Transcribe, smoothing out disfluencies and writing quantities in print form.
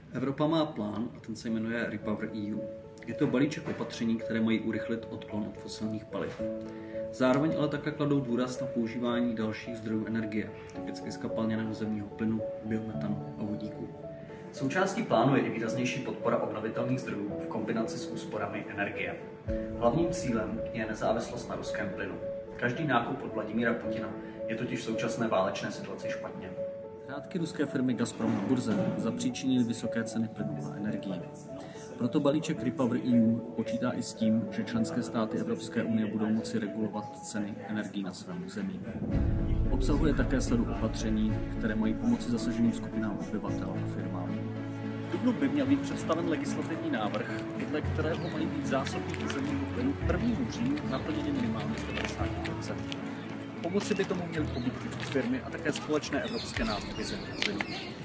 Evropa má plán a ten se jmenuje Repower EU. Je to balíček opatření, které mají urychlit odklon od fosilních paliv. Zároveň ale také kladou důraz na používání dalších zdrojů energie, typicky zkapalněného zemního plynu, biometanu a vodíku. Součástí plánu je i výraznější podpora obnovitelných zdrojů v kombinaci s úsporami energie. Hlavním cílem je nezávislost na ruském plynu. Každý nákup od Vladimíra Putina je totiž v současné válečné situaci špatně. Řádky ruské firmy Gazprom na burze zapříčinily vysoké ceny plynu a energií. Proto balíček Repower EU počítá i s tím, že členské státy Evropské unie budou moci regulovat ceny energií na svém území. Obsahuje také sadu opatření, které mají pomoci zasaženým skupinám obyvatel a firmám. V dubnu by měl být představen legislativní návrh, podle kterého mají být zásobníky zemního plynu k 1. říjnu naplněny minimálně z 90%. Pomoci by tomu měly pobídky od firmy a také společné evropské nákupy zemního plynu.